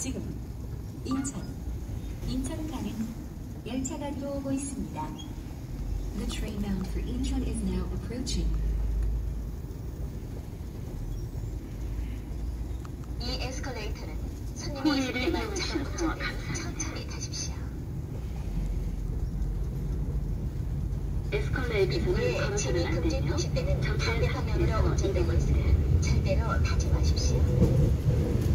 지금 인천 가는 열차가 들어오고 있습니다. The train bound for Incheon is now approaching. 이 에스컬레이터는 손님이 있을 때만 차가 운전돼 천천히 타십시오. 에스컬레이터는 진입 걸어서는 안 금지 되며 표시대는 정차를 반대 방향으로 앞에서 운전되고 이동을 있으니 절대로 타지 마십시오.